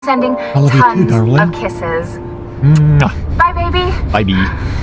Sending I love you too, tons darling. of kisses. Mwah. Bye, baby. Bye, bee.